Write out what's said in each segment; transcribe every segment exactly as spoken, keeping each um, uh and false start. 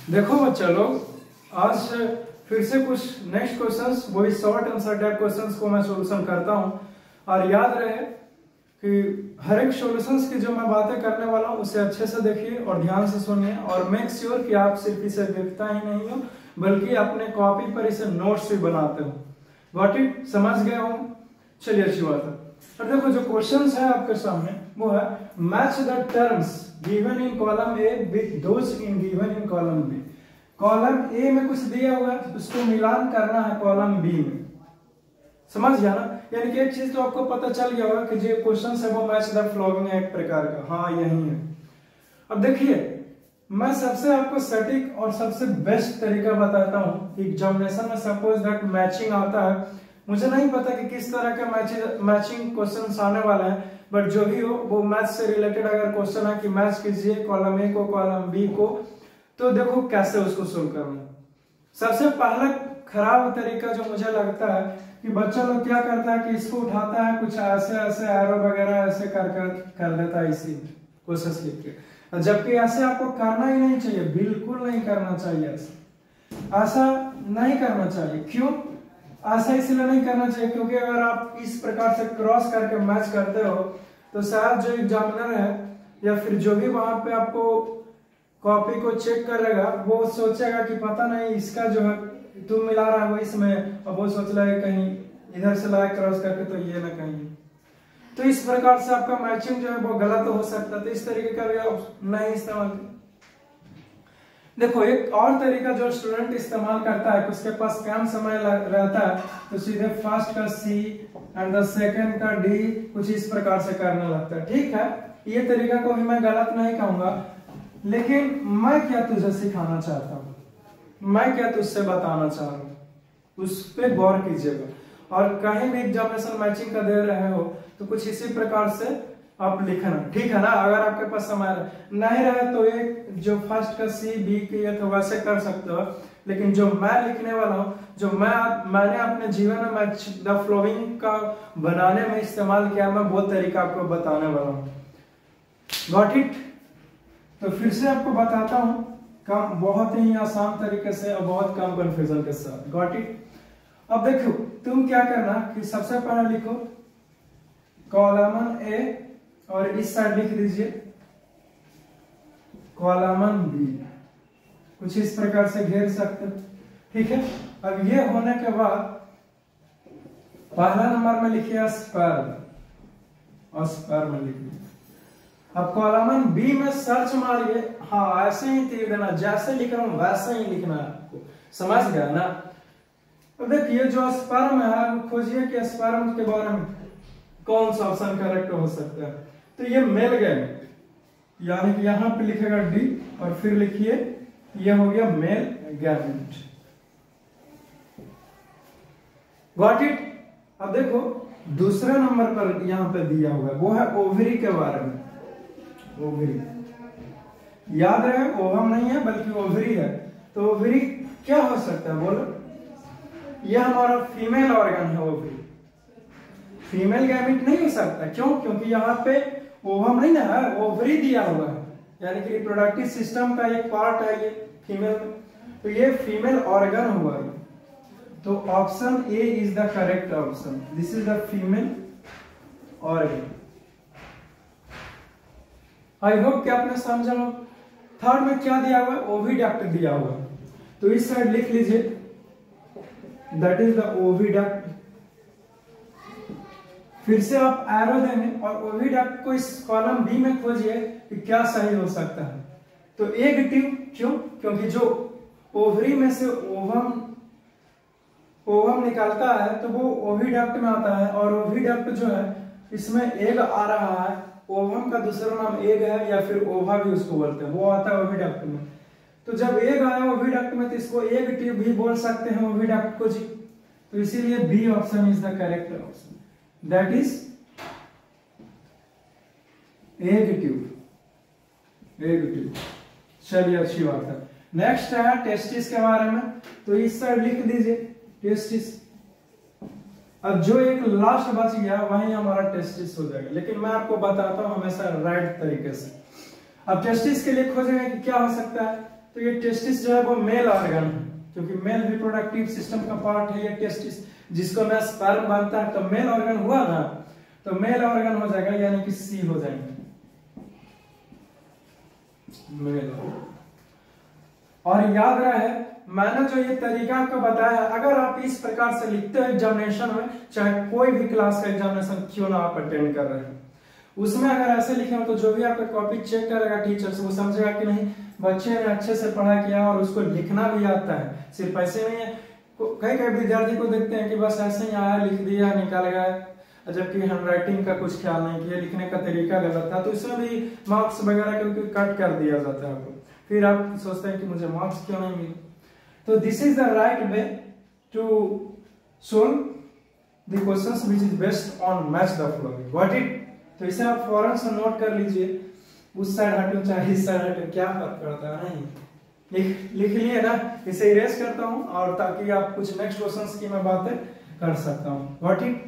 देखो बच्चा लोग, आज फिर से कुछ नेक्स्ट क्वेश्चंस, वही शॉर्ट आंसर टाइप क्वेश्चंस को मैं सॉल्यूशन करता हूं। और याद रहे कि हर एक सॉल्यूशंस की जो मैं बातें करने वाला हूं उसे अच्छे से देखिए और ध्यान से सुनिए, और मेक श्योर कि आप सिर्फ इसे देखता ही नहीं हो बल्कि अपने कॉपी पर इसे नोट्स भी बनाते हो। Got it? समझ गए हो? चलिए, अच्छी बात है। और देखो, जो क्वेश्चंस है आपके सामने वो है match the terms given in column A with those in given in column B. Column A में कुछ दिया हुआ है, उसको मिलान करना है कॉलम बी में। समझ गया ना? यानी कि एक चीज तो आपको पता चल गया होगा कि जो क्वेश्चन है वो मैच द फॉलोइंग है, एक प्रकार का। हाँ, यही है। अब देखिए, मैं सबसे आपको सटीक और सबसे बेस्ट तरीका बताता हूं। एग्जामिनेशन में सपोज दैट मैचिंग आता है, मुझे नहीं पता कि किस तरह का मैचिंग मैचिंग क्वेश्चन आने वाला है, बट जो भी हो वो मैथ से रिलेटेड अगर क्वेश्चन है कि मैच कीजिए कॉलम ए को कॉलम बी को, तो देखो कैसे उसको सोल्व करना। सबसे पहला खराब तरीका जो मुझे लगता है कि बच्चा लोग क्या करता है कि इसको उठाता है, कुछ ऐसे ऐसे एरो वगैरह ऐसे कर कर कर देता है इसी कोशिश लिख के, जबकि ऐसे आपको करना ही नहीं चाहिए, बिल्कुल नहीं करना चाहिए। ऐसा ऐसा नहीं करना चाहिए। क्यों ऐसा इसलिए नहीं करना चाहिए? क्योंकि अगर आप इस प्रकार से क्रॉस करके मैच करते हो तो शायद जो एग्जामिनर है या फिर जो भी वहां पे आपको कॉपी को चेक करेगा वो सोचेगा कि पता नहीं इसका जो है तुम मिला रहा है वो इसमें, और वो सोच रहा है कहीं इधर से लाए क्रॉस करके तो ये ना कहीं। तो इस प्रकार से आपका मैचिंग जो है वो गलत हो सकता है। तो इस तरीके का भी आप नहीं इस्तेमाल। देखो, एक और तरीका जो स्टूडेंट इस्तेमाल करता है, उसके पास कम समय रहता है तो सीधे फर्स्ट का सी एंड द सेकंड का डी कुछ इस प्रकार से करने लगता है। ठीक है, ये तरीका को भी मैं गलत नहीं कहूंगा, लेकिन मैं क्या तुझे सिखाना चाहता हूँ, मैं क्या तुझसे बताना चाह रहा हूँ, उस पर गौर कीजिएगा। और कहीं भी एग्जामिनेशन मैचिंग का दे रहे हो तो कुछ इसी प्रकार से आप लिखना, ठीक है ना? अगर आपके पास समय नहीं रहे तो एक जो फर्स्ट का सी बी के ये तो वैसे कर सकते हो, लेकिन जो मैं लिखने वाला हूँ, जो मैं मैंने अपने जीवन में मैच द फॉलोइंग का बनाने में इस्तेमाल किया, मैं वो तरीका आपको बताने वाला हूँ। Got it? तो फिर से आपको बताता हूँ, कम बहुत ही आसान तरीके से और बहुत कम कंफ्यूजन के साथ। Got it? अब देखो, तुम क्या करना कि सबसे पहले लिखो कॉलम ए और इस साइड लिख दीजिए कॉलम बी, कुछ इस प्रकार से घेर सकते हो। ठीक है, अब ये होने के बाद पहला नंबर में लिखिए स्पर्म, और स्पर्म लिखिए। अब कॉलम बी में सर्च मारिए, हाँ ऐसे ही तीर देना, जैसे लिख रहा हूं वैसे ही लिखना है आपको। समझ गया ना? अब देखिए, जो स्पर्म है वो खोजिए कि स्पर्म के बारे में कौन सा ऑप्शन करेक्ट हो सकता है। तो ये मेल गैमेट, यानी कि यहां पे लिखेगा डी और फिर लिखिए ये हो गया मेल गैमेट। Got it? अब देखो, दूसरे नंबर पर यहां पे दिया हुआ है वो है ओवरी के बारे में। ओवरी, याद रहे ओवम नहीं है बल्कि ओवरी है। तो ओवरी क्या हो सकता है बोलो? यह हमारा फीमेल ऑर्गन है। ओवरी फीमेल गैमेट नहीं हो सकता। क्यों? क्योंकि यहाँ पे ओवम नहीं ना है, ओवरी दिया हुआ है, यानी कि रिप्रोडक्टिव सिस्टम का एक पार्ट है ये फीमेल में, तो ये फीमेल ऑर्गन हुआ है। तो option A is the correct option. This is the female organ. I hope कि आपने समझा हो। थर्ड में क्या दिया हुआ है? ओविडक्ट दिया हुआ है, तो इस साइड लिख लीजिए दैट इज द ओविडक्ट। फिर से आप एरो देंगे और ओविडक्ट को इस कॉलम बी में खोजिए कि क्या सही हो सकता है। तो एग ट्यूब, क्यों? क्योंकि जो ओवरी में से ओवम ओवम निकलता है तो वो ओविडक्ट में आता है, और ओविडक्ट जो है इसमें एग आ रहा है। ओवम का दूसरा नाम एग है या फिर ओवा भी उसको बोलते हैं, वो आता है ओविडक्ट में। तो जब एग आया ओविडक्ट में तो इसको एग ट्यूब भी बोल सकते हैं ओविडक्ट को जी। तो इसीलिए B option is the correct option, that is egg tube. Egg tube, चलिए अच्छी बात है। नेक्स्ट है टेस्टिस के बारे में, तो इस साइड लिख दीजिए टेस्टिस। अब जो एक लास्ट बच गया वही हमारा टेस्टिस हो जाएगा, लेकिन मैं आपको बताता हूं हमेशा राइट तरीके से। अब टेस्टिस के लिए खोजेंगे कि क्या हो सकता है, तो ये टेस्टिस जो है वो मेल ऑर्गन है, क्योंकि मेल रिप्रोडक्टिव सिस्टम का पार्ट है ये टेस्टिस, जिसको मैं स्पर्म बनता है तो मेल ऑर्गन हुआ ना, तो मेल ऑर्गन हो जाएगा, यानी कि सी हो जाएंगे मेल। और याद रहे मैंने जो ये तरीका आपको बताया, अगर आप इस प्रकार से लिखते हो एग्जामिनेशन में, चाहे कोई भी क्लास का एग्जामिनेशन क्यों ना आप अटेंड कर रहे हैं, उसमें अगर ऐसे लिखे हो तो जो भी आपका कॉपी चेक करेगा टीचर से, वो समझेगा कि नहीं बच्चे ने अच्छे से पढ़ाई किया और उसको लिखना भी आता है, सिर्फ ऐसे नहीं है। कई कई विद्यार्थी को देखते हैं कि बस ऐसे ही आया लिख दिया निकाल गया, जबकि हैंड राइटिंग का कुछ ख्याल नहीं किया, लिखने का तरीका गलत था, तो इसमें भी मार्क्स वगैरह क्योंकि कट कर दिया जाता है आपको, फिर आप सोचते हैं कि मुझे मार्क्स क्यों नहीं मिले। तो this is the right way to solve the questions which is based on match the following, what it. तो इसे आप फौरन से नोट कर लीजिए, उस साइड हटूं चाहे इस साइड हटूं क्या फर्क पड़ता है, नहीं लिख लिख लिए ना। इसे इरेज करता हूं और ताकि आप कुछ नेक्स्ट क्वेश्चंस की मैं बातें कर सकता हूं, व्हाट इट।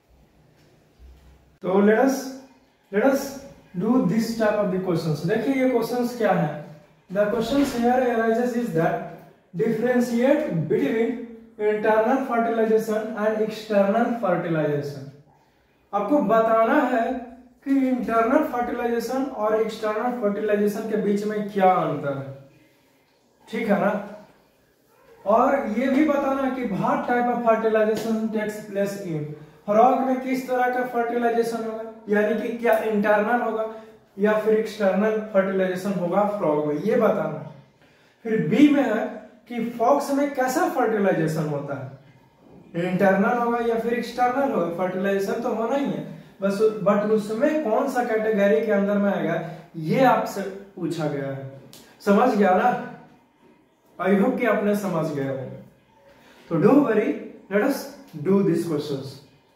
तो let us let us do this type of the questions. देखिए ये क्वेश्चंस क्या है, the questions here arises is that differentiate between internal fertilisation and external fertilisation. आपको बताना है कि इंटरनल फर्टिलाइजेशन और एक्सटर्नल फर्टिलाइजेशन के बीच में क्या अंतर है, ठीक है ना। और ये भी बताना है कि what type of fertilisation takes place in frog में, किस तरह का फर्टिलाइजेशन होगा, यानी कि क्या इंटरनल होगा या फिर एक्सटर्नल फर्टिलाइजेशन होगा फ्रॉग में, ये बताना है। फिर बी में है कि फॉक्स में कैसा फर्टिलाइजेशन होता है, इंटरनल होगा या फिर एक्सटर्नल होगा, फर्टिलाइजेशन तो होना ही है बस, बट उसमें कौन सा कैटेगरी के अंदर में आएगा ये आपसे पूछा गया है। समझ गया ना, आई होप कि आपने समझ गया हो। तो do worry, let us do this questions.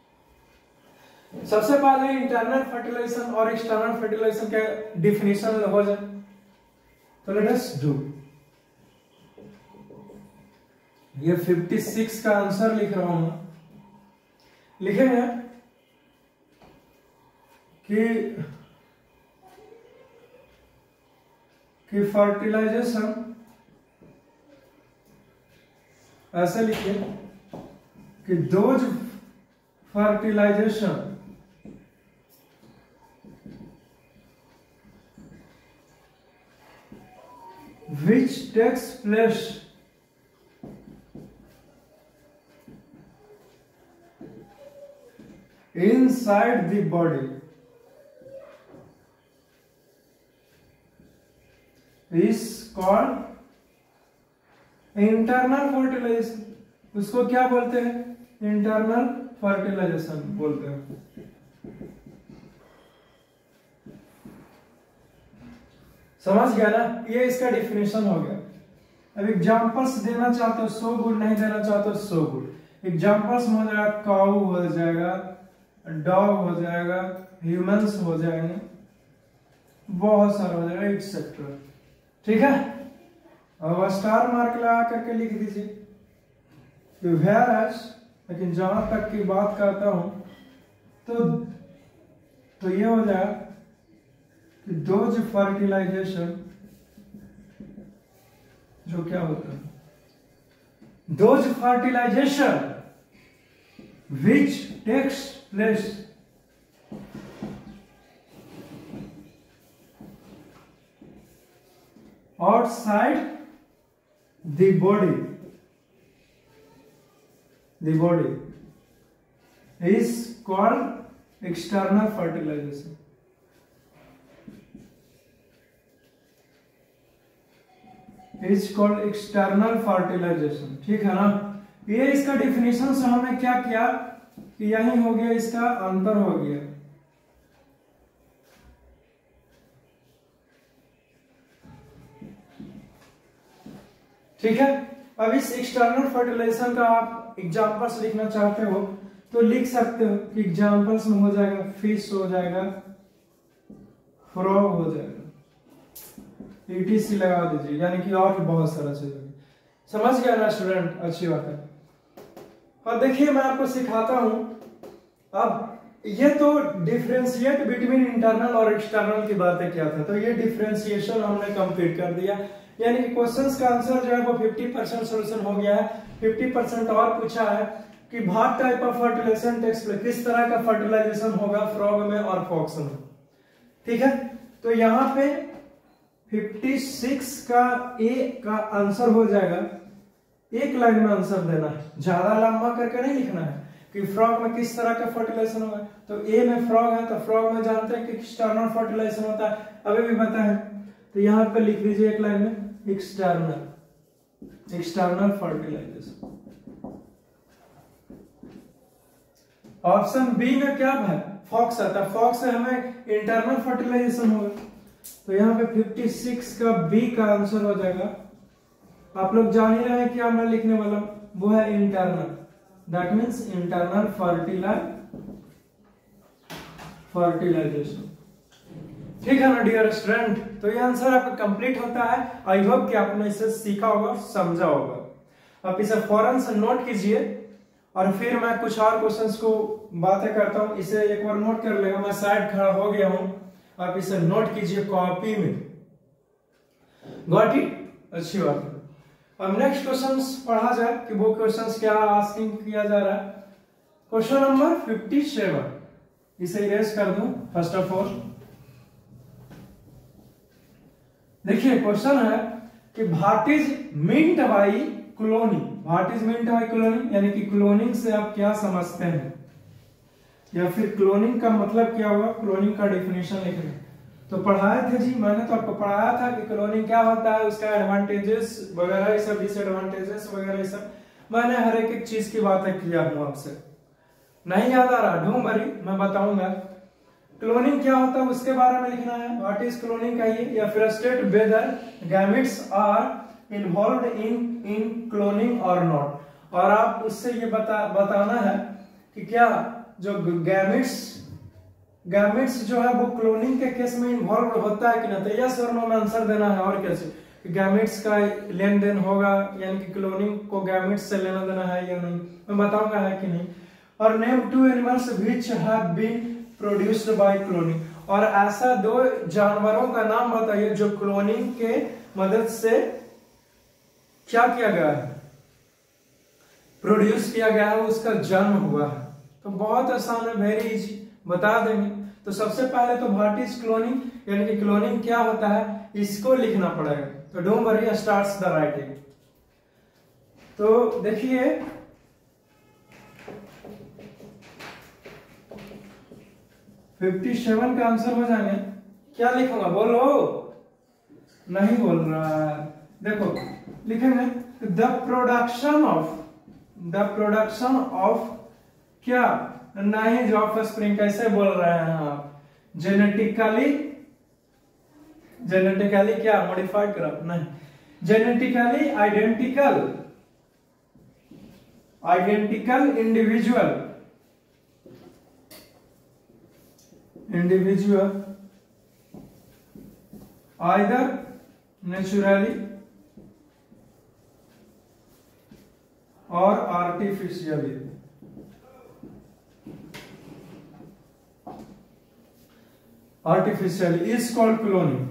सबसे पहले इंटरनल फर्टिलाइजेशन और एक्सटर्नल फर्टिलाइजेशन का डिफिनेशन हो जाए, तो लेट अस डू। ये छप्पन का आंसर लिख रहा हूं, लिखेंगे कि कि फर्टिलाइजेशन ऐसे लिखिए कि those fertilisation which takes place inside the body is called internal fertilization। उसको क्या बोलते हैं, इंटरनल फर्टिलाइजेशन बोलते हैं। समझ गया ना, ये इसका डिफिनेशन हो गया। अब एग्जांपल्स देना चाहते हो सो गुड, नहीं देना चाहते हो सो गुड। एग्जांपल्स में हो जाएगा काऊ हो जाएगा, डॉग हो जाएगा, ह्यूमंस हो जाएंगे, बहुत सारा हो जाएगा एक्सेट्रा, ठीक है। अब स्टार मार्क लगा करके लिख दीजिए। लेकिन जहां तक की बात करता हूं तो तो ये हो जाएगा कि डोज फर्टिलाइजेशन जो क्या होता है, those fertilisation which takes place outside the body, the body is called external fertilization। is called external fertilization, ठीक है ना। ये इसका डिफिनेशन से हमने क्या किया कि यही हो गया, इसका अंतर हो गया। ठीक है। अब इस एक्सटर्नल फर्टिलाइजेशन का आप एग्जांपल्स लिखना चाहते हो तो लिख सकते हो कि एग्जांपल्स में हो जाएगा फिश हो जाएगा, फ्रॉग हो जाएगा, ईटीसी लगा दीजिए, यानी कि और भी बहुत सारा चीज। समझ गया ना स्टूडेंट, अच्छी बात है। और देखिए मैं आपको सिखाता हूं अब ये तो डिफरेंशिएट बिटवीन इंटरनल और एक्सटर्नल की बातें किया था, तो ये डिफरेंशिएशन हमने कंप्लीट कर दिया। यानी कि क्वेश्चंस का आंसर जो है वो पचास परसेंट सॉल्यूशन हो गया है। पचास परसेंट और पूछा है कि भाग type of fertilisation takes place, किस तरह का फर्टिलाइजेशन होगा फ्रॉग में और फॉक्स में। ठीक है, तो यहाँ पे छप्पन का ए का आंसर हो जाएगा, एक लाइन में आंसर देना है, ज्यादा लंबा करके नहीं लिखना है कि फ्रॉग में किस तरह का फर्टिलाइजेशन होगा। तो ए में फ्रॉग है, तो फ्रॉग में जानते हैं कि एक्सटर्नल फर्टिलाइजेशन होता है, अभी भी पता है। तो यहाँ पे लिख लीजिए एक लाइन में external external fertilisation. Option B में क्या है, फॉक्स आता है, फॉक्स से हमें इंटरनल फर्टिलाइजेशन होगा। तो यहाँ पे छप्पन का बी का आंसर हो जाएगा। आप लोग जान ही रहे हैं क्या मैं लिखने वाला, वो है internal, that means internal fertilise fertilisation. ठीक है ना डियर स्टूडेंट, तो ये आंसर आपका कंप्लीट होता है। आई होप कि आपने इसे सीखा होगा, समझा होगा। आप इसे फौरन से नोट कीजिए और फिर मैं कुछ और क्वेश्चंस को बातें करता हूं। इसे एक बार नोट कर लेगा, मैं साइड खड़ा हो गया हूं, आप इसे नोट कीजिए कॉपी में। गॉट इट, अच्छी बात है। अब नेक्स्ट क्वेश्चंस पढ़ा जाए कि वो क्वेश्चंस क्या आस्किंग किया जा रहा है। क्वेश्चन नंबर सत्तावन, इसे इरेज कर दूं फर्स्ट ऑफ ऑल। देखिए क्वेश्चन है कि what is meant by cloning. What is meant by cloning यानी कि क्लोनिंग से आप क्या समझते हैं, या फिर क्लोनिंग का मतलब क्या हुआ, क्लोनिंग का डेफिनेशन लिख रहे हैं। तो पढ़ाए थे जी, मैंने तो आपको पढ़ाया था कि क्लोनिंग क्या होता है, उसका एडवांटेजेस वगैरह सब, डिसएडवांटेजेस वगैरह सब, मैंने हर एक एक चीज की बातें किया हूं आपसे। नहीं याद आ रहा, डोंट वरी, मैं बताऊंगा। क्लोनिंग क्या होता है उसके बारे में लिखना है, व्हाट इज क्लोनिंग कहिए, या फिर state whether gametes are involve in in cloning और नॉट। और आप उससे ये बता बताना है कि क्या जो गैमेट्स गैमेट्स जो है वो क्लोनिंग के केस में इन्वॉल्व होता है कि ना। तो यस और नो में आंसर देना है। और कैसे गैमेट्स का लेन देन होगा, यानी कि क्लोनिंग को गैमेट्स से लेना देना है या नहीं, मैं बताऊंगा है कि नहीं। और name two animals which have been produced by cloning, और ऐसा दो जानवरों का नाम बताइए जो क्लोनिंग के मदद से क्या किया गया है, प्रोड्यूस किया गया है, उसका जन्म हुआ है। तो बहुत आसान है, वेरी इजी, बता देंगे। तो सबसे पहले तो व्हाट इज क्लोनिंग यानी कि क्लोनिंग क्या होता है, इसको लिखना पड़ेगा। तो don't worry, starts the writing. तो देखिए सत्तावन का आंसर हो जाएंगे, क्या लिखूंगा बोलो, नहीं बोल रहा है। देखो लिखेंगे the production of the production of क्या, नहीं जो ऑफ स्प्रिंग कैसे बोल रहे हैं आप, जेनेटिकली जेनेटिकली क्या मॉडिफाइड करा, नहीं, genetically identical identical individual individual either naturally और artificially. Artificially is called cloning.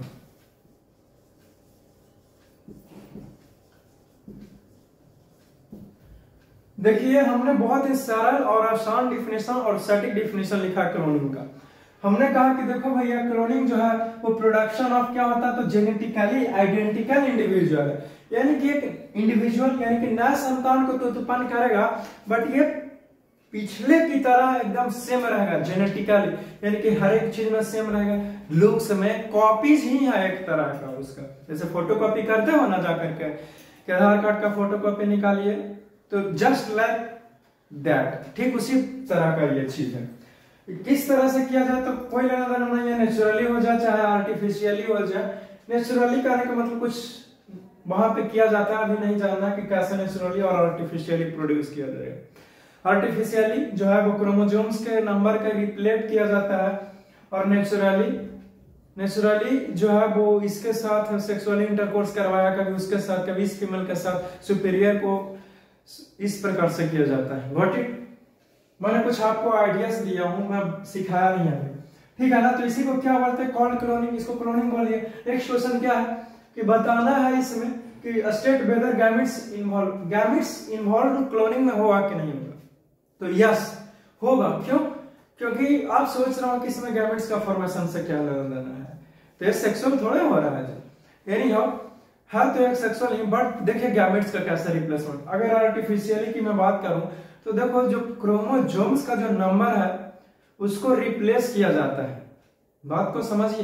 देखिए हमने बहुत ही सरल और आसान डिफिनेशन और सटीक डिफिनेशन लिखा क्लोनिंग का। हमने कहा कि देखो भैया क्लोनिंग जो है वो प्रोडक्शन ऑफ क्या होता है, तो जेनेटिकली आइडेंटिकल इंडिविजुअल है, यानी कि एक इंडिविजुअल यानी कि नया संतान को तो उत्पन्न करेगा, बट ये पिछले की तरह एकदम सेम रहेगा जेनेटिकली, यानी कि हर एक चीज में सेम रहेगा, लुक्स में कॉपीज ही है एक तरह का उसका। जैसे फोटोकॉपी करते हो ना जा करके कि आधार कार्ड का फोटोकॉपी निकालिए, तो जस्ट लाइक दैट, ठीक उसी तरह का ये चीज है। किस तरह से किया जाए तो कोई लेना देना नहीं है, नेचुरली हो जाए चाहे आर्टिफिशियली हो जाए। नेचुरली करने का मतलब कुछ वहां पे किया जाता है, अभी नहीं जानना कि कैसे नेचुरली और आर्टिफिशियली प्रोड्यूस किया जाएगा। आर्टिफिशियली जो है वो क्रोमोसोम्स के नंबर का रिप्लेट किया जाता है, और नेचुरली नेचुरली जो है वो इसके साथ सेक्सुअली इंटरकोर्स करवाया, कभी उसके साथ कभी इस फीमेल के साथ, सुपीरियर को इस प्रकार से किया जाता है। गॉट इट, मैंने कुछ आपको आइडियाज दिया हूं, मैं सिखाया नहीं है, ठीक है ना। तो इसी को क्या बोलते हैं, कॉल्ड क्लोनिंग, इसको क्लोनिंग बोलिए। नेक्स्ट क्वेश्चन क्या है कि बताना है इसमें कि state whether gametes involve gametes involve cloning में होगा कि नहीं होगा। तो यस होगा, क्यों? क्योंकि आप सोच रहे हो कि इसमें गैमेट्स का फॉर्मेशन से क्या लेना देना है, तो ये सेक्सुअल थोड़े हो रहा है। एनी हाउ है तो एक सेक्सुअल ही, बट देखिए गैमेट्स का कैसे रिप्लेसमेंट। अगर आर्टिफिशियली की मैं बात करूं तो देखो जो क्रोमोसोम्स का जो नंबर है उसको रिप्लेस किया जाता है, बात को समझिए।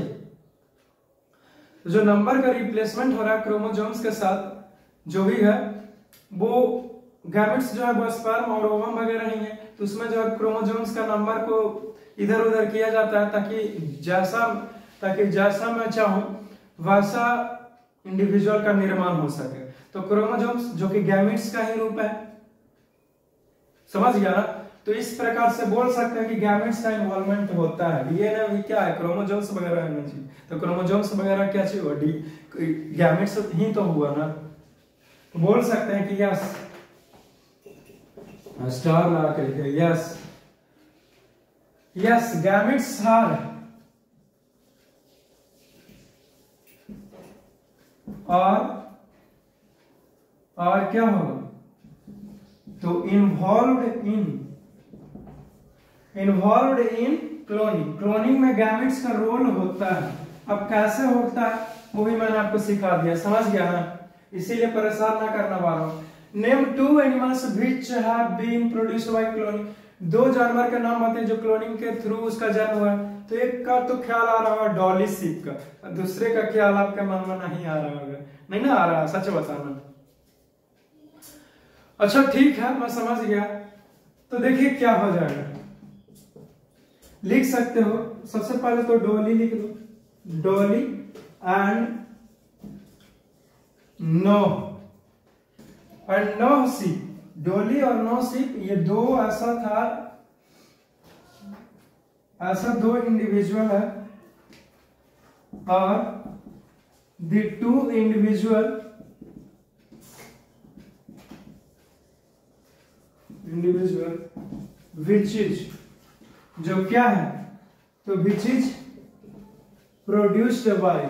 जो नंबर का रिप्लेसमेंट हो रहा है क्रोमोसोम्स के साथ जो भी है, वो गैमेट्स जो है वो स्पर्म और ओवम वगैरह नहीं है, तो उसमें जो है क्रोमोसोम्स का नंबर को इधर उधर किया जाता है ताकि जैसा ताकि जैसा मैं चाहूं वैसा इंडिविजुअल का निर्माण हो सके। तो क्रोमोसोम्स जो कि गैमेट्स का ही रूप है, समझ गया ना। तो इस प्रकार से बोल सकते हैं कि गैमेट्स का इन्वॉल्वमेंट होता है। डीएनए भी क्या है, क्रोमोसोम्स वगैरह है ना जी, तो क्रोमोसोम्स वगैरह क्या चीज हुआ, डी गैमेट्स ही तो हुआ ना। तो बोल सकते हैं कि यस, स्टार लगा के यस यस गैमेट्स आर और और क्या होगा, तो involved in involved in cloning. Cloning में गैमेट्स का रोल होता है। अब कैसे होता है वो भी मैंने आपको सिखा दिया, समझ गया ना, इसीलिए परेशान ना करना वाला हूं। Name two animals which have been produced by cloning. दो जानवर के नाम आते हैं जो क्लोनिंग के थ्रू उसका जन्म हुआ है। तो एक का तो ख्याल आ रहा होगा डॉली सीप का, दूसरे का ख्याल आपके मन में नहीं आ रहा होगा, नहीं ना आ रहा, सच बताना। अच्छा ठीक है, मैं समझ गया। तो देखिए क्या हो जाएगा, लिख सकते हो। सबसे पहले तो डॉली लिख दो, Dolly and no and no sheep. Dolly और नो सीप ये दो ऐसा था ऐसा दो इंडिविजुअल है, और the two individual individual which is जो क्या है, तो विच इज प्रोड्यूस्ड बाय,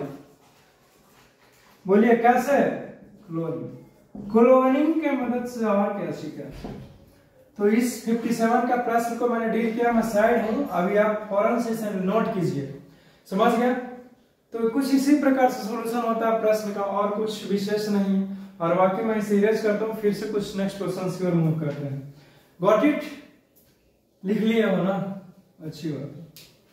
बोलिए कैसे, क्लोनिंग। क्लोनिंग के मदद से और क्या सीखा। तो इस सत्तावन का प्रश्न को मैंने डील किया, मैं साइड हूं, अभी आप फौरन से इसे नोट कीजिए, समझ गया। तो कुछ इसी प्रकार से सॉल्यूशन होता है प्रश्न का, और कुछ विशेष नहीं। और बाकी मैं सीरियस करता हूं, फिर से कुछ नेक्स्ट क्वेश्चन की ओर मूव करते हैं। गॉट इट, लिख लिया हो ना, अच्छी बात है।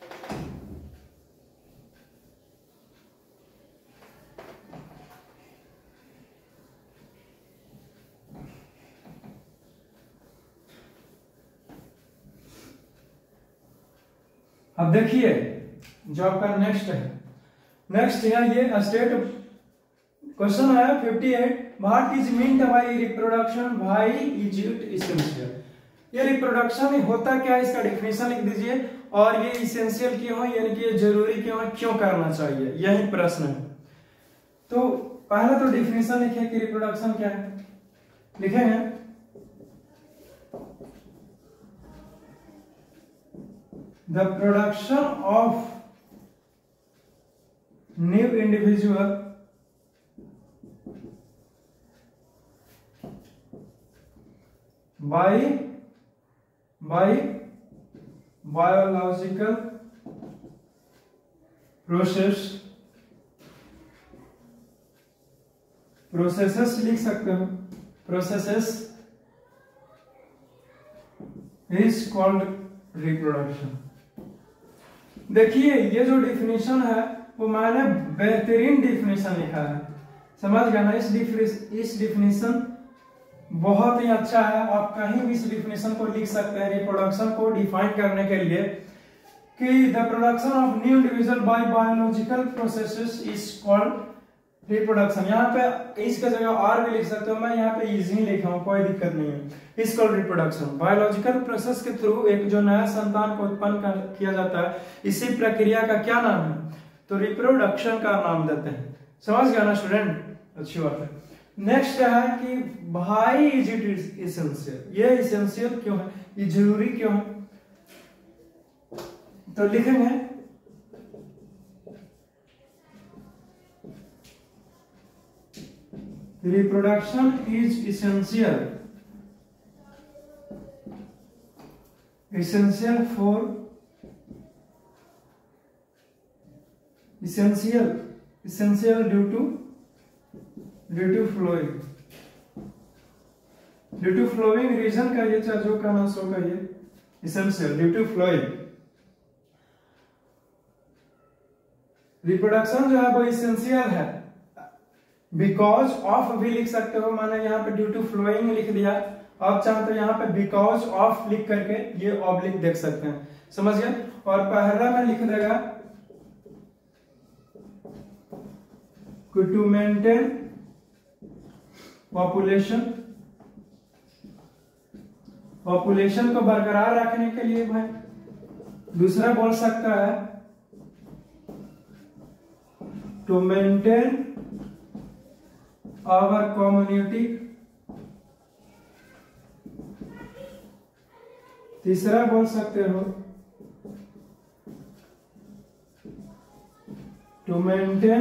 अब देखिए जो आपका नेक्स्ट है, नेक्स्ट है ये स्टेट क्वेश्चन है अट्ठावन। What is meant by reproduction, why is it essential. ये रिप्रोडक्शन होता क्या है, इसका डेफिनेशन लिख दीजिए, और ये एसेंशियल क्यों है, यानी कि ये जरूरी क्यों है, क्यों करना चाहिए, यही प्रश्न है। तो पहला तो डेफिनेशन लिखिए कि रिप्रोडक्शन क्या है, लिखेंगे the production of new individual by by biological process processes लिख सकते हो, processes is called reproduction। देखिए ये जो डिफिनेशन है वो मैंने बेहतरीन डिफिनेशन लिखा है, समझ गया ना। इस इस डिफिनेशन बहुत ही अच्छा है, आप कहीं भी इस डिफिनेशन को लिख सकते हैं रिप्रोडक्शन को डिफाइन करने के लिए, कि the production of new individual by biological processes is called reproduction. यहाँ पे इसके जगह और भी लिख सकते हो, मैं यहाँ पे इजी लिखा हूँ, कोई दिक्कत नहीं है। Is called reproduction. Biological process के थ्रू एक जो नया संतान को उत्पन्न किया जाता है, इसी प्रक्रिया का क्या नाम है, तो रिप्रोडक्शन का नाम देते हैं, समझ गया ना स्टूडेंट, अच्छी बात है। नेक्स्ट है कि व्हाई इज इट एसेंशियल। ये एसेंशियल क्यों है, ये जरूरी क्यों है? तो लिखेंगे reproduction is essential essential for essential essential due to due to flowing due to flowing reason का ये चाहे जो कहना सो का ये essential due to flowing reproduction जो है वो essential है बिकॉज ऑफ भी लिख सकते हो, माना यहाँ पे ड्यू टू फ्लोइंग लिख दिया, आप चाहते हो यहाँ पे बिकॉज ऑफ लिख करके ये ऑब्लिक देख सकते हैं, समझ गए। और पहला में लिख देगा टू मेंटेन पॉपुलेशन, पॉपुलेशन को बरकरार रखने के लिए भाई। दूसरा बोल सकता है टू मेंटेन आवर कम्युनिटी। तीसरा बोल सकते हो to maintain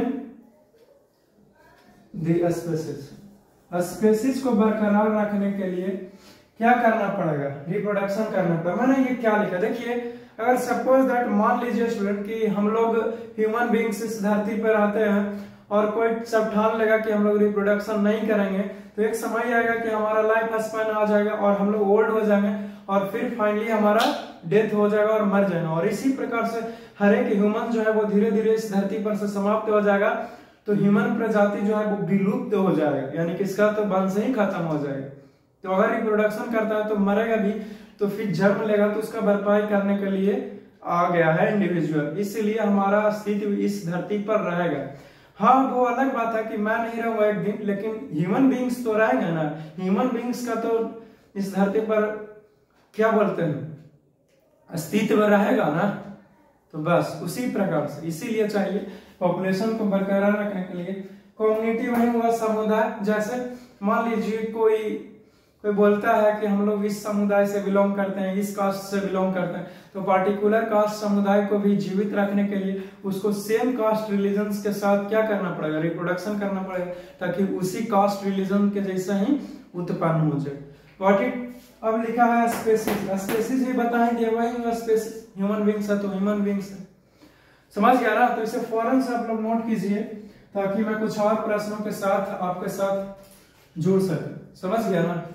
the species. Species को बरकरार रखने के लिए क्या करना पड़ेगा? रिप्रोडक्शन करना पड़ेगा। मैंने ये क्या लिखा देखिए, अगर सपोज दैट मान लीजिए स्टूडेंट कि हम लोग ह्यूमन बींग्स इस धरती पर आते हैं और कोई सब ठान लेगा कि हम लोग रिप्रोडक्शन नहीं करेंगे, तो एक समय आएगा कि हमारा लाइफ स्पैन आ जाएगा और हम लोग ओल्ड हो जाएंगे और फिर फाइनली हमारा डेथ हो जाएगा और मर जाएगा। और इसी प्रकार से हर एक ह्यूमन जो है वो धीरे धीरे इस धरती पर से समाप्त हो जाएगा, तो ह्यूमन प्रजाति जो है वो विलुप्त हो जाएगा, यानी किसका तो वंश ही खत्म हो जाएगा। तो अगर रिप्रोडक्शन करता है तो मरेगा भी, तो फिर जन्म लेगा तो उसका भरपाई करने के लिए आ गया है इंडिविजुअल, इसलिए हमारा अस्तित्व इस धरती पर रहेगा। हाँ वो अलग बात है कि मैं नहीं रहूंगा एक दिन, लेकिन ह्यूमन बींग्स तो रहेंगे ना। ह्यूमन बींग्स का तो इस धरती पर क्या बोलते हैं अस्तित्व रहेगा ना, तो बस उसी प्रकार से इसीलिए चाहिए पॉपुलेशन को बरकरार रखने के लिए कम्युनिटी वही हुआ समुदाय। जैसे मान लीजिए कोई कोई बोलता है कि हम लोग इस समुदाय से बिलोंग करते हैं, इस कास्ट से बिलोंग करते हैं, तो पार्टिकुलर कास्ट समुदाय को भी जीवित रखने के लिए उसको सेम कास्ट रिलीजन्स के साथ क्या करना पड़ेगा? रिप्रोडक्शन करना पड़ेगा, ताकि उसी कास्ट रिलीजन के जैसा ही उत्पन्न हो जाए। व्हाट इट अब लिखा है स्पेसीज, स्पेसीज ही बताएंगे वही स्पेसीज, ह्यूमन बींग्स है तो ह्यूमन बींग्स है, समझ गया ना। तो इसे फौरन से आप लोग नोट कीजिए ताकि मैं कुछ और प्रश्नों के साथ आपके साथ जुड़ सके, समझ गया ना।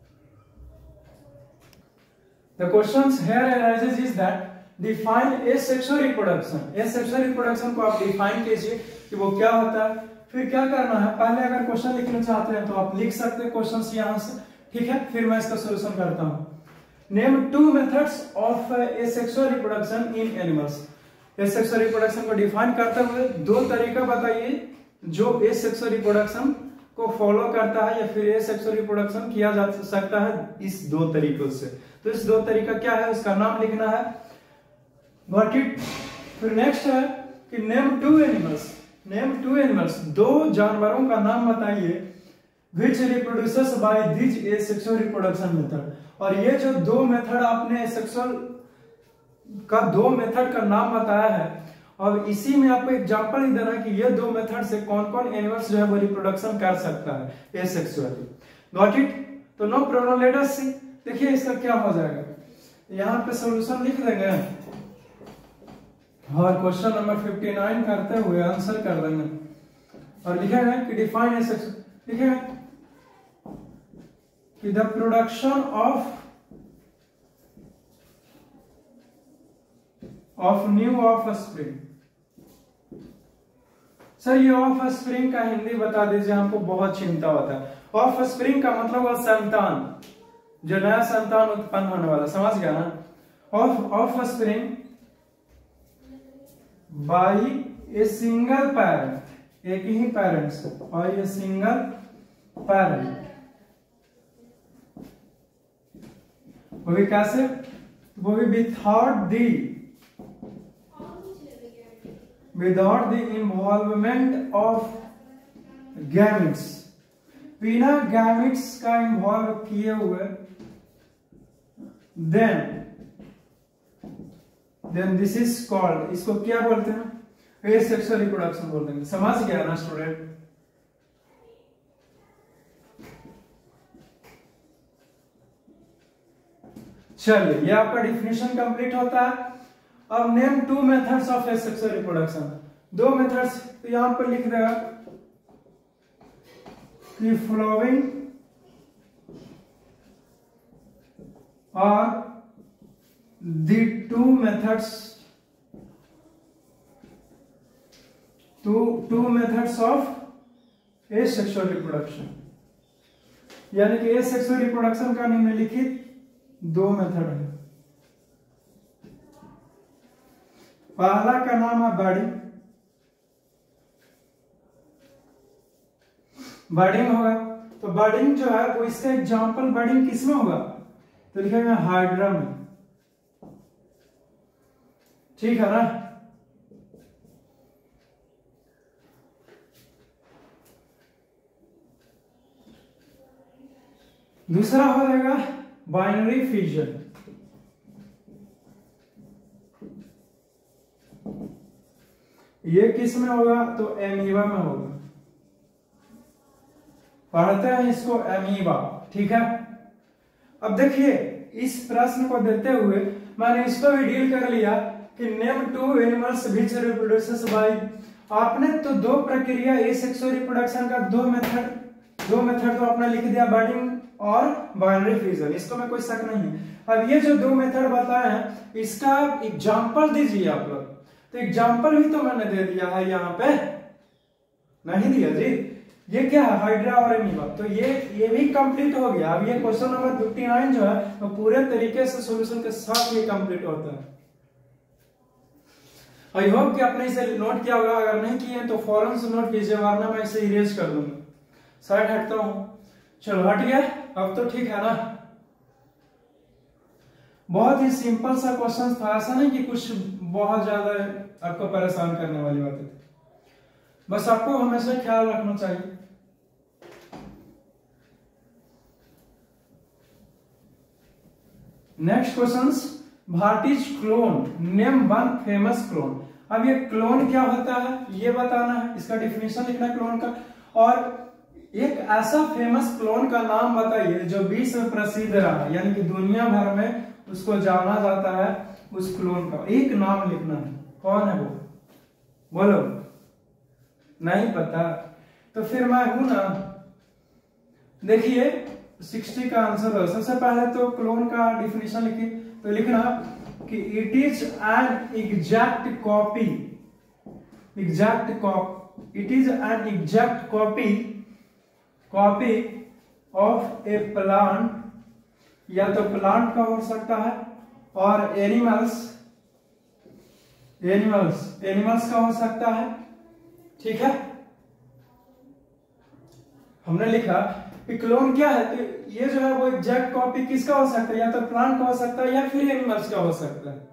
The questions here arises is that define asexual reproduction। asexual reproduction को आप डिफाइन कीजिए कि वो क्या होता है, फिर क्या करना है। पहले अगर क्वेश्चन लिखना चाहते हैं तो आप लिख सकते हैं क्वेश्चंस यहां से, ठीक है। फिर मैं इसका सॉल्यूशन करता हूं। Name two methods of asexual reproduction in animals। asexual reproduction को डिफाइन करते हुए दो तरीका बताइए जो asexual reproduction को फॉलो करता है, या फिर asexual reproduction किया जा सकता है इस दो तरीकों से। तो इस दो तरीका क्या है उसका नाम लिखना है, व्हाट इट। फिर नेक्स्ट है कि name two animals, name two animals, दो जानवरों का नाम बताइए which reproduces by this asexual reproduction method. और ये जो दो मेथड आपने एसेक्सुअल का दो मेथड का नाम बताया है, और इसी में आपको एग्जांपल ही देना है कि ये दो मेथड से कौन कौन एनिमल्स जो है वो रिप्रोडक्शन कर सकता है एसेक्सुअली, गॉट इट। तो no problem, let us see. देखिए इसका क्या हो जाएगा, यहां पे सॉल्यूशन लिख देंगे और क्वेश्चन नंबर उनसठ करते हुए आंसर कर देंगे और लिखेंगे कि डिफाइन एसेक्सुअल, लिखेंगे कि the production of of new offspring. Sir ये ऑफ स्प्रिंग का हिंदी बता दीजिए, हमको बहुत चिंता होता है। ऑफ स्प्रिंग का मतलब है संतान, जो नया संतान उत्पन्न होने वाला, समझ गया ना। Of offspring by a single parent, एक ही पेरेंट से, और ये सिंगल पेरेंट वो भी कैसे, वो भी without the without the involvement of gametes, बिना गैमेट्स का इन्वॉल्व किए हुए then then this is called, इसको क्या बोलते हैं? एसेक्सुअल रिप्रोडक्शन बोलते हैं। समझ गया ना स्टूडेंट? चलिए, ये आपका डिफिनेशन कंप्लीट होता है। अब name two methods of asexual reproduction. दो मेथड्स तो यहां पर लिख देगा कि following are the two methods two two methods of asexual reproduction, यानी कि एसेक्सुअल रिप्रोडक्शन का निम्नलिखित दो मेथड है। पहला का नाम है बर्डिंग। बर्डिंग होगा तो बर्डिंग जो है वो इसका एग्जांपल बर्डिंग किसमें होगा? तो लिखेंगे हाइड्रा में। ठीक है ना? दूसरा हो जाएगा बाइनरी फिजन। ये किस में होगा? तो एमीबा में होगा। पढ़ते हैं इसको एमीबा। ठीक है, अब देखिए इस प्रश्न को देते हुए मैंने इसको भी डील कर लिया कि name two animals which reproduces by. आपने तो दो प्रक्रिया एसेक्सुअल रिप्रोडक्शन का दो मेथड दो मेथड तो आपने लिख दिया, बर्डिंग और बाइनरी फ्यूजन, इसको में कोई शक नहीं है। अब ये जो दो मेथड बताए हैं इसका एग्जांपल दीजिए आप लोग। तो एग्जांपल भी तो मैंने दे दिया है यहाँ पे, नहीं दिया जी? ये क्या है? हाइड्रा और एमीबा। तो ये ये भी कंप्लीट हो गया। अब ये क्वेश्चन नंबर फिफ्टी नाइन जो है वो तो पूरे तरीके से सॉल्यूशन के साथ ये कंप्लीट होता है। आई होप कि आपने इसे नोट किया होगा। अगर नहीं किए तो फौरन से नोट कीजिए, वरना मैं इसे इरेज कर दूंगा। साइड हटता हूं। चलो हट गया, अब तो ठीक है ना? बहुत ही सिंपल सा क्वेश्चन था, ऐसा नहीं कि कुछ बहुत ज्यादा आपको परेशान करने वाली बातें थी। बस आपको हमेशा ख्याल रखना चाहिए। Next question, what is clone? Name one famous clone. अब ये क्लोन क्या होता है ये बताना है, इसका डिफिनेशन लिखना है क्लोन का, और एक ऐसा फेमस क्लोन का नाम बताइए जो विश्व में प्रसिद्ध रहा, यानी कि दुनिया भर में उसको जाना जाता है। उस क्लोन का एक नाम लिखना है। कौन है वो? बोलो। नहीं पता तो फिर मैं हूं ना। देखिए सिक्सटी का आंसर है। सबसे पहले तो क्लोन का डिफिनेशन लिखिए। तो लिखना कि it is an exact copy exact copy it is an exact copy copy of a plant, या तो प्लांट का हो सकता है, और एनिमल्स एनिमल्स एनिमल्स का हो सकता है। ठीक है, हमने लिखा कि क्लोन क्या है, तो ये जो है वो एग्जैक्ट कॉपी किसका हो सकता है? या तो प्लांट का हो सकता है या फिर एनिमल्स का हो सकता है।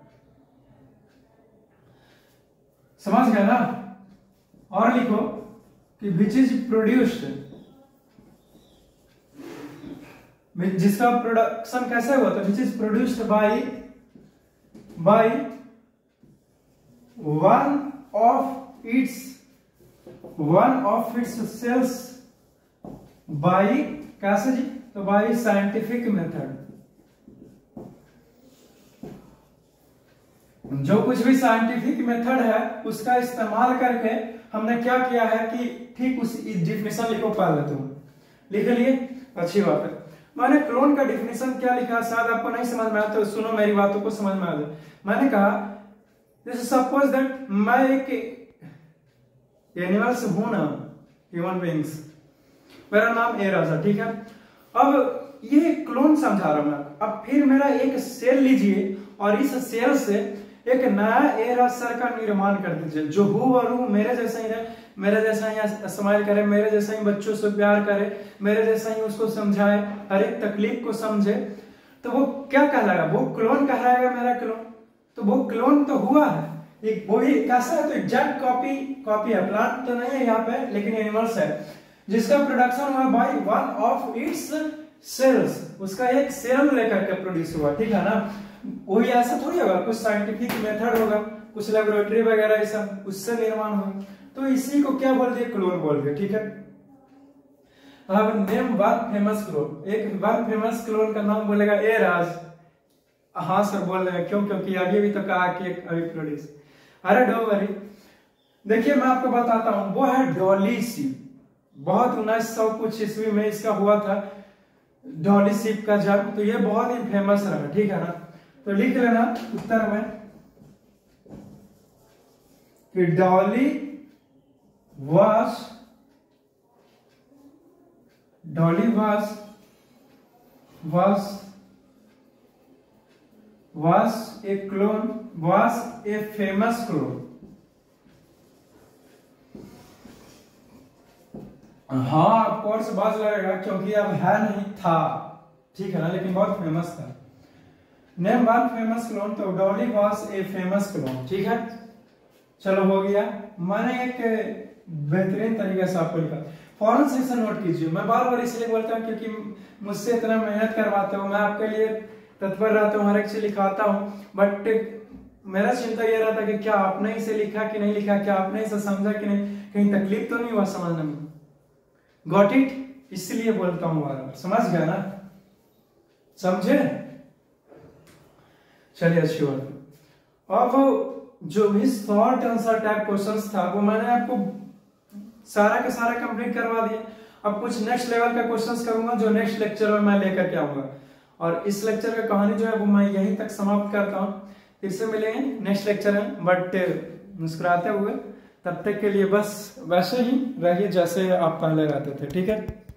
समझ गए ना? और लिखो कि विच इज प्रोड्यूस्ड, जिसका प्रोडक्शन कैसे हुआ? तो which is produced by by one of its one of its cells by, कैसे जी? तो बाय साइंटिफिक मेथड। जो कुछ भी साइंटिफिक मेथड है उसका इस्तेमाल करके हमने क्या किया है कि ठीक उस डिफिनेशन लिखो पहले। तुम लिख लिए, अच्छी बात है। मैंने क्लोन का डिफिनेशन क्या लिखा शायद आपको नहीं समझ में आया, तो सुनो मेरी बातों को समझ में आ जाए। मैंने कहा जैसे सपोज दैट मैं एक एनिमल्स हूं ना, ह्यूमन बीइंग्स, मेरा नाम एराज है। ठीक है, अब ये क्लोन समझा रहा हूं मैं। अब फिर मेरा एक सेल लीजिए और इस सेल से एक नया एराज सर का निर्माण कर दीजिए, जो हु और हु मेरे जैसा ही रहे, मेरे जैसा ही स्माइल करे, मेरे जैसा ही बच्चों से प्यार करे, मेरे जैसा ही उसको समझाए, हर एक तकलीफ को समझे। तो वो क्या कहलाएगा? वो क्लोन कहलाएगा मेरा क्लोन। तो वो क्लोन तो हुआ है, एक वो ही कैसा है? तो एग्जैक्ट कॉपी कॉपी है। प्लांट तो नहीं है यहाँ पे, लेकिन एनिमल्स है, जिसका प्रोडक्शन हुआ by one of its cells, उसका एक सेल लेकर के प्रोड्यूस हुआ, ठीक है ना। वही ऐसा थोड़ी होगा, कुछ साइंटिफिक मेथड होगा, कुछ लेबोरेटरी वगैरह ये सब उससे निर्माण हुआ, तो इसी को क्या बोल दिया, क्लोन बोल दिया, ठीक है। अब नेम वन फेमस क्लोन, एक वन फेमस क्लोन का नाम बोलेगा ए राज। हाँ सर बोल रहे हैं, क्यों, क्योंकि आगे भी तो कहा कि अभी प्रोड्यूस। अरे डोंट वरी, देखिए मैं आपको बताता हूं, वो है डॉली शिप। बहुत उन्नीस सौ कुछ ईस्वी में इसका हुआ था डॉली शिप का जन्म, तो ये बहुत ही फेमस रहा, ठीक है ना। तो लिख लेना उत्तर में कि Dolly was Dolly was was was a clone was a famous clone। हाँ ऑफ कोर्स बाज लगेगा, क्योंकि अब है नहीं था, ठीक है ना, लेकिन बहुत फेमस था। नेम वन फेमस क्लोन, तो Dolly was a famous clone, ठीक है। चलो हो गया, मैंने एक बेहतरीन तरीके से आपको लिखा। फौरन सेक्शन नोट कीजिए, मैं बार बार इसलिए बोलता हूँ क्योंकि मुझसे इतना मेहनत करवाते हो, मैं आपके लिए तत्पर रहता हूँ, हर एक चीज लिखाता हूँ, बट मेरा चिंता यह रहता कि क्या आपने इसे लिखा कि नहीं लिखा, क्या आपने इसे समझा कि नहीं, कहीं तकलीफ तो नहीं हुआ समझने में। गॉट इट, इसलिए बोलता हूँ बार बार, समझ गया ना, समझे। चलिए अच्छी बात। अब जो भी शॉर्ट आंसर टाइप क्वेश्चंस था वो मैंने आपको सारा का सारा कंप्लीट करवा दिया। अब कुछ नेक्स्ट लेवल का क्वेश्चंस करूंगा जो नेक्स्ट लेक्चर में मैं लेकर के आऊंगा, और इस लेक्चर का कहानी जो है वो मैं यहीं तक समाप्त करता हूँ। फिर से मिलेंगे नेक्स्ट लेक्चर में, बट मुस्कुराते हुए। तब तक के लिए बस वैसे ही रहिए जैसे आप पहले रहते थे, ठीक है।